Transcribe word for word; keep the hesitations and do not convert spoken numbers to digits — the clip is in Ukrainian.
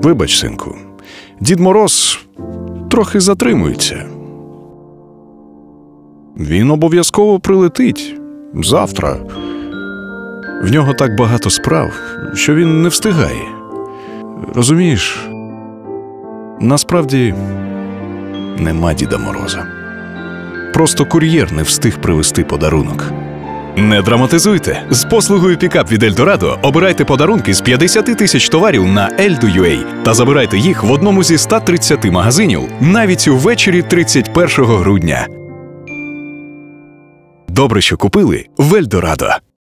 Вибач, синку, Дід Мороз трохи затримується. Він обов'язково прилетить завтра. В нього так багато справ, що він не встигає. Розумієш, насправді нема Діда Мороза. Просто кур'єр не встиг привезти подарунок. Не драматизуйте. З послугою пікап від Ельдорадо обирайте подарунки з п'ятдесят тисяч товарів на ельдо крапка ю а та забирайте їх в одному зі ста тридцяти магазинів навіть увечері тридцять першого грудня. Добре, що купили в Ельдорадо.